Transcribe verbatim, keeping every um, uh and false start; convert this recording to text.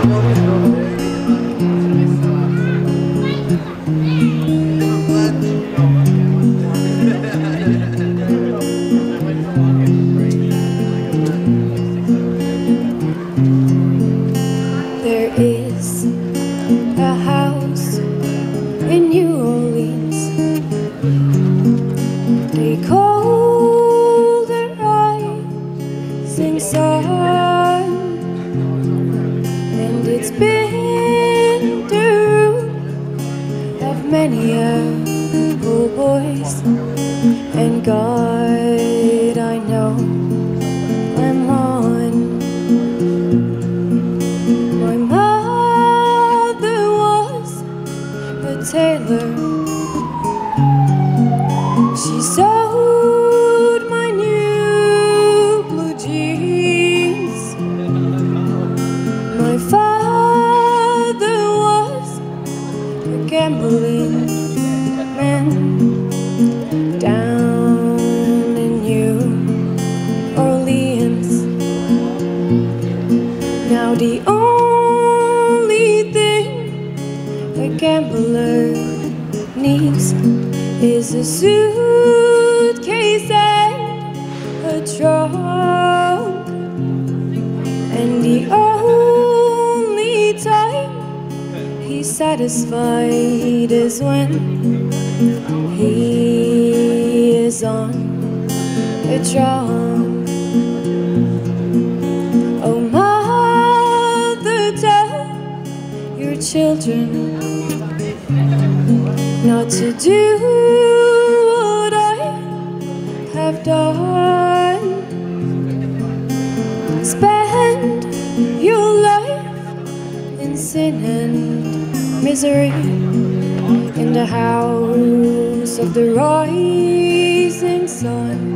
There is a house in New Orleans. They call the rising sun, and it's been the room of many a poor boys and God I know I'm on. My mother was a tailor. She sewed my new blue jeans. My father was a gambling man down in New Orleans. Now the only thing a gambler needs is a suitcase and a trunk, and the only time he's satisfied is when he is on a drunk. Oh, mother, tell your children not to do what I have done. Spend your life in sin and misery in the house of the rising sun.